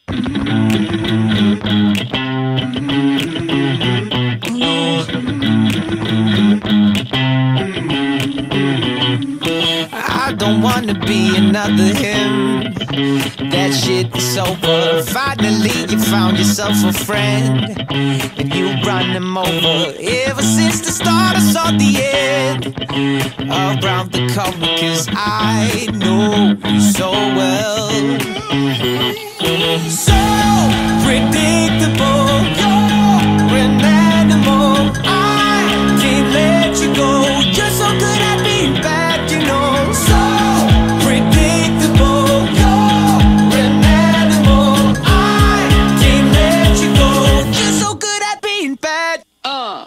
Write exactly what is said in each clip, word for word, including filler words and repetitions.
I don't wanna be another him. That shit is over. Finally you found yourself a friend, and you run him over. Ever since the start I saw the end around the corner, 'cause I know you so well. So predictable, you're an animal. I can't let you go. You're so good at being bad, you know. So predictable, you're an animal. I can't let you go. You're so good at being bad. Uh.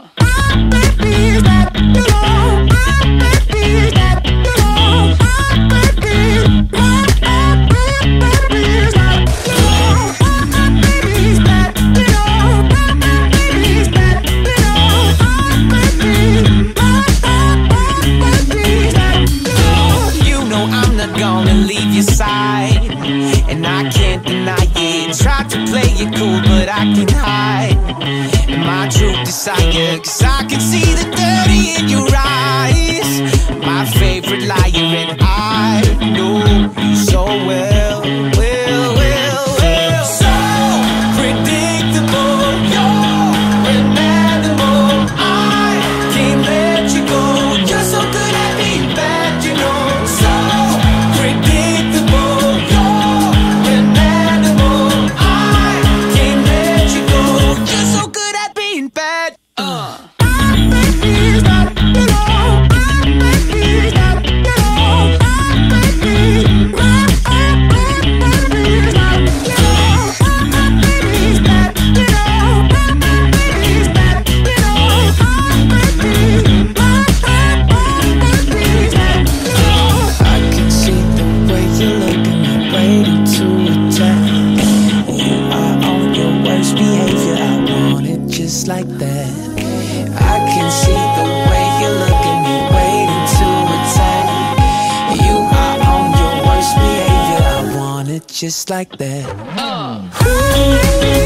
Gonna leave your side, and I can't deny it. Try to play it cool, but I can hide my true desire, 'cause I can see the dirty in your eyes. My favorite liar, and I know you so well, well, well, well. So predictable, you're an animal. I can't let you go. You're so good at being bad, you know. So predictable, you're an animal. I can't let you go. You're so good at being bad. Uh. Like that, I can see the way you look at me, waiting to attack. You are on your worst behavior. I want it just like that. Uh.